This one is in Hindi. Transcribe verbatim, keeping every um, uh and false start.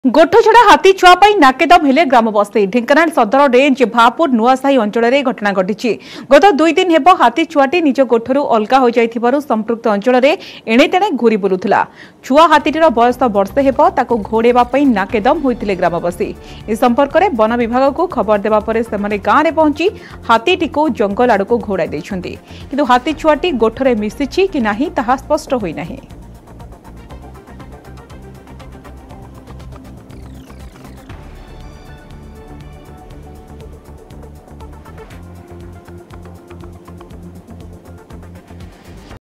गोठ छड़ा हाथी छुआ नाकेदम हेले ग्रामवासी ढेंकानाल सदर रेंज भापुर नुआसाही अंचल में घटना घटी। गत दुई दिन हेब हाथी छुआटी निज गोठरू अलगा हो जाइथिबारु संपृक्त अंचल में एणे तेणे घूरी बुलुथिला। छुआ हाथीटीर बयस वर्षे हेब ताको घोड़ेबा पई नाकेदम होइथिले ग्रामवासी। ए संपर्क में वन विभाग को खबर देबा परे सेमाने गाँव में पहुंची हाथीटी को जंगल आड़क घोड़ाई दैछन्ति, किंतु हाथी छुआटी गोठरे मिसिछि कि नाही ताहा स्पष्ट होई नाही।